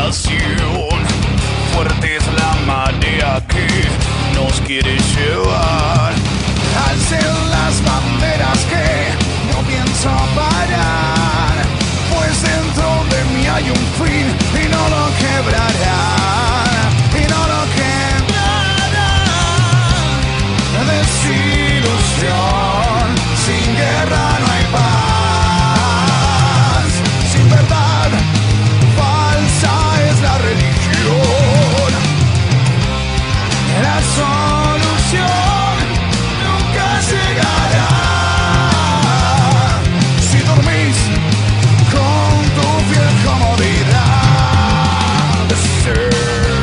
intoxicación. Fuerte es la marea que nos quiere llevar. Alcen las banderas que no pienso parar, pues dentro de mí hay un fin y no lo quebrarán, y no lo quebrarán. Desilusión, sin guerra no hay paz, sin verdad, falsa es la religión. La solución nunca llegará. Si dormís con tu fiel comodidad de ser.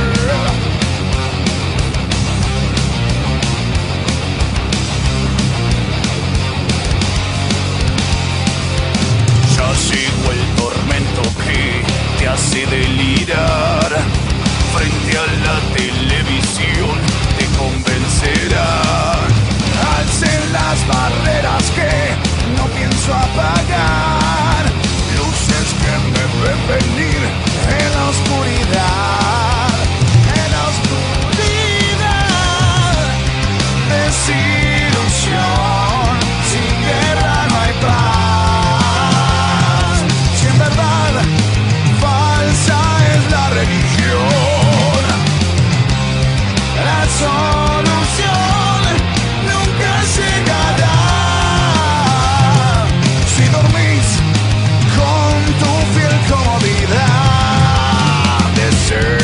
Ya llegó el tormento que te hace delirar. Frente a la televisión te convencerá. Alcen las barreras que no pienso apagar, luces que me ven venir en la oscuridad, en la oscuridad. Desilusión, sin guerra no hay paz, sin verdad, falsa es la religión. La solución nunca llegará. Si dormís con tu fiel comodidad de ser.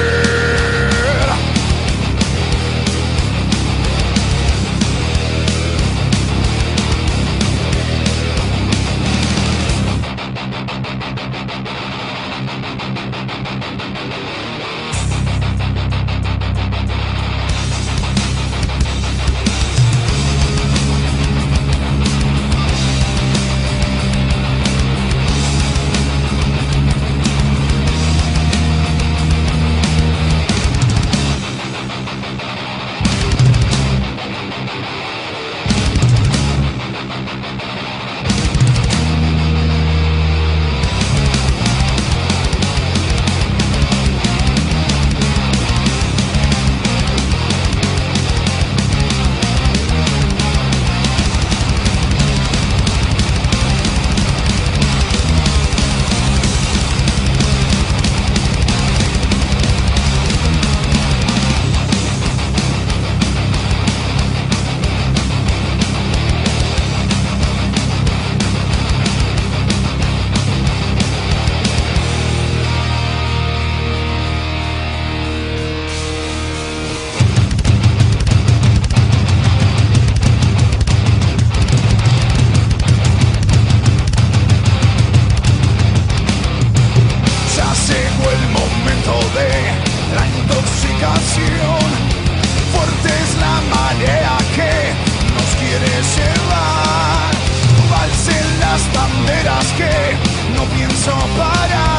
La intoxicación, fuerte es la marea que nos quiere llevar. Alcen las banderas que no pienso parar.